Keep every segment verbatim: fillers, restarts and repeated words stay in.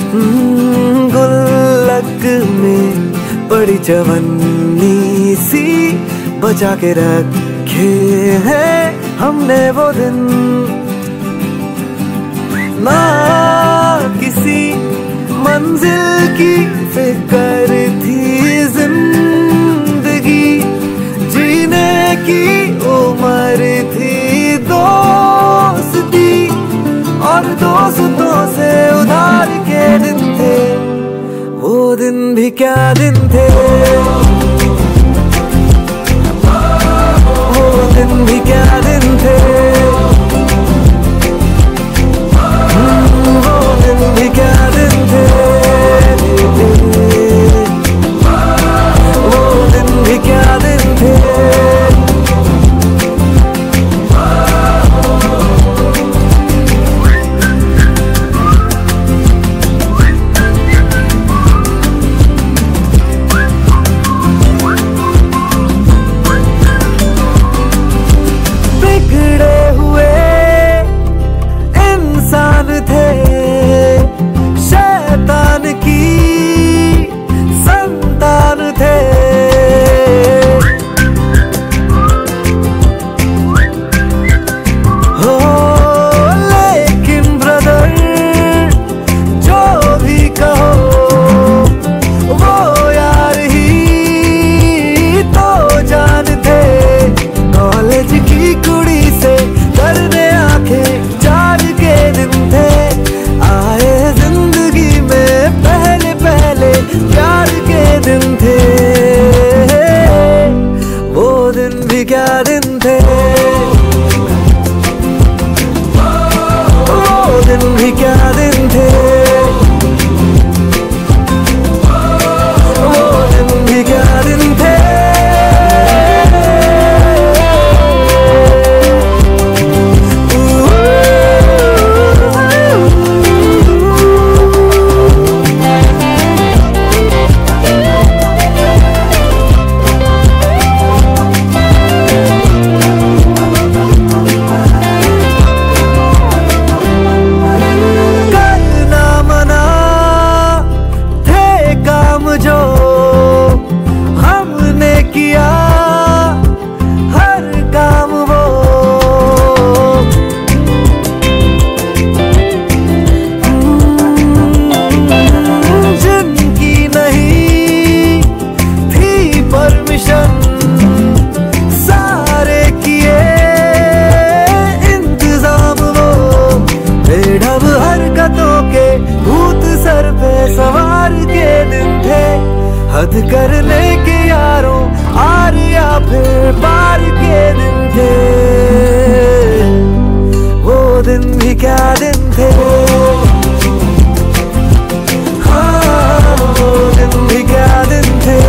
गुल्लक में बड़ी जवानी सी बचा के रखे हैं हमने वो दिन। ना किसी मंजिल की फिक्र थी, जिंदगी जीने की उम्र थी। दोस्ती और दोस्तों से उधार के दिन थे, वो दिन भी क्या दिन थे, वो दिन भी क्या दिन थे, वो दिन भी क्या दिन थे, वो दिन भी क्या दिन थे। क्या दिन थे, वो दिन भी क्या दिन थे, वो दिन भी क्या दिन थे। सवार के दिन थे, हद करने के यारों आर या फिर पार के दिन थे, वो दिन भी क्या दिन थे, हाँ वो दिन भी क्या दिन थे।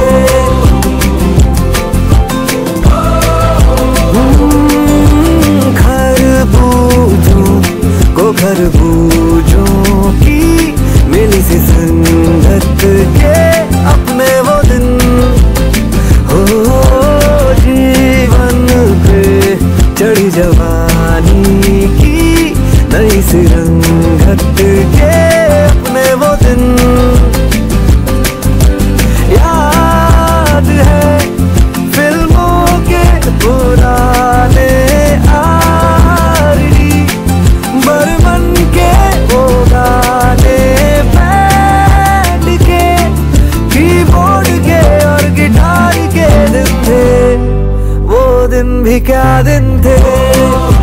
खरबूजों को खरबूजों की मिली सी संगत के अपने वो दिन, हो जीवन पे चढ़ी जवानी की नई सी रंगत के अपने वो दिन। याद है फिल्मों के पुराने आरी बरमन के वो गाने दिन भी क्या दिन थे।